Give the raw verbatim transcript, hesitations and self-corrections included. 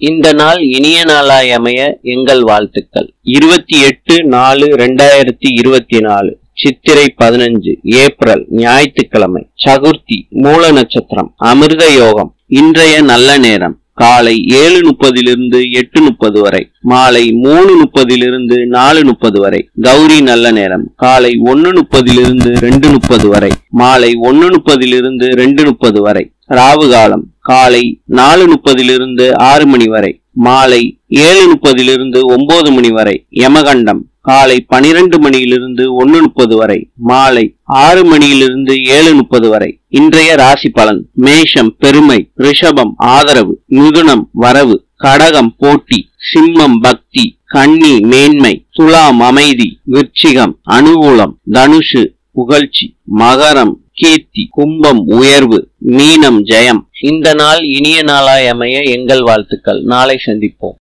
இந்த நாள் இனிய நாளாய் அமைய எங்கள் வாழ்த்துக்கள். இருபத்தி எட்டு நாலு ரெண்டாயிரத்தி இருபத்தி நாலு சித்திரை பதினஞ்சு ஏப்ரல் ஞாயிற்றுக்கிழமை. சதுர்த்தி மூல நட்சத்திரம். அமிர்த யோகம். இன்றைய நல்ல நேரம் காலை ஏழு முப்பதிலிருந்து எட்டு முப்பது வரை, மாலை மூணு முப்பதிலிருந்து நாலு முப்பது வரை. கௌரி நல்ல நேரம் காலை ஒன்னு முப்பதிலிருந்து ரெண்டு முப்பது வரை, மாலை ஒன்னு முப்பதிலிருந்து ரெண்டு முப்பது வரை. ராவு காலம் காலை நாலு முப்பதிலிருந்து ஆறு மணி வரை, மாலை ஏழு முப்பதிலிருந்து ஒன்பது மணி வரை. யமகண்டம் காலை பனிரெண்டு மணியிலிருந்து ஒன்னு முப்பது வரை, மாலை ஆறு மணியிலிருந்து ஏழு முப்பது வரை. இன்றைய ராசி பலன். மேஷம் பெருமை, ரிஷபம் ஆதரவு, மிதுனம் வரவு, கடகம் போட்டி, சிம்மம் பக்தி, கன்னி மேன்மை, துலாம் அமைதி, விருச்சிகம் அனுகூலம், தனுஷு புகழ்ச்சி, மகரம் கீர்த்தி, கும்பம் உயர்வு, மீனம் ஜெயம். இந்த நாள் இனிய நாளாய் அமைய எங்கள் வாழ்த்துக்கள். நாளை சந்திப்போம்.